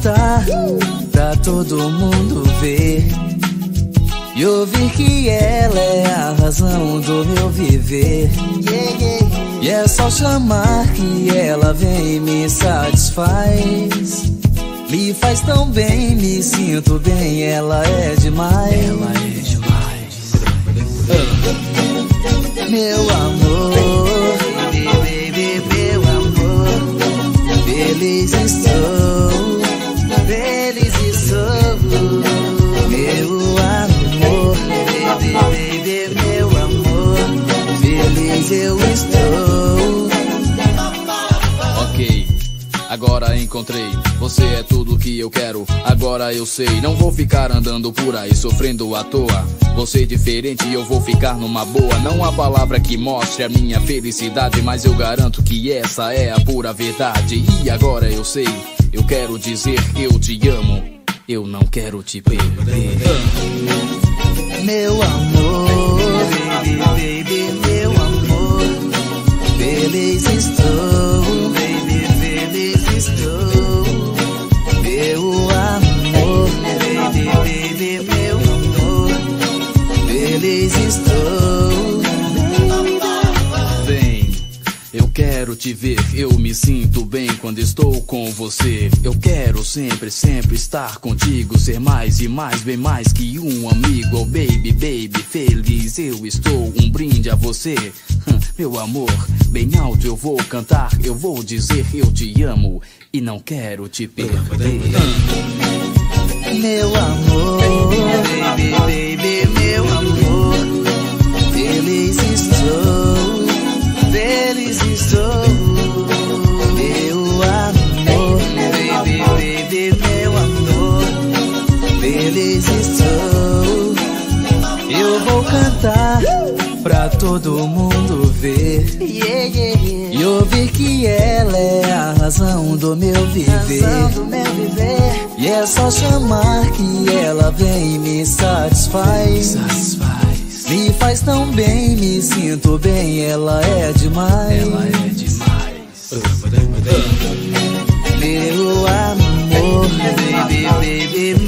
cantar pra todo mundo ver e ouvir que ela é a razão do meu viver. E é só chamar que ela vem e me satisfaz. Me faz tão bem, me sinto bem, ela é demais. Ela é demais. Meu amor, baby, meu amor, feliz estou, feliz estou. Meu amor, baby, meu amor, feliz eu estou. Ok, agora encontrei. Você é tudo que eu quero, agora eu sei. Não vou ficar andando por aí sofrendo à toa. Você diferente e eu vou ficar numa boa. Não há palavra que mostre a minha felicidade, mas eu garanto que essa é a pura verdade. E agora eu sei, eu quero dizer eu te amo, eu não quero te perder. Meu amor, baby, meu amor, feliz estou, baby, feliz estou. Meu amor, baby, meu amor, feliz estou. Vem, eu quero te ver, eu me sinto bem quando estou com você. Eu quero sempre, sempre estar contigo, ser mais e mais, bem mais que um amigo. Oh baby, baby, feliz eu estou, um brinde a você. Meu amor, bem alto eu vou cantar, eu vou dizer eu te amo e não quero te perder. Meu amor, baby, meu amor, feliz estou, feliz estou. Meu amor, baby, meu amor, feliz estou. Eu vou cantar pra todo mundo ver e ouvir que ela é a razão do meu viver. E é só chamar que ela vem e me satisfaz. Me faz tão bem, me sinto bem, ela é demais. Ela é demais. Meu amor, baby,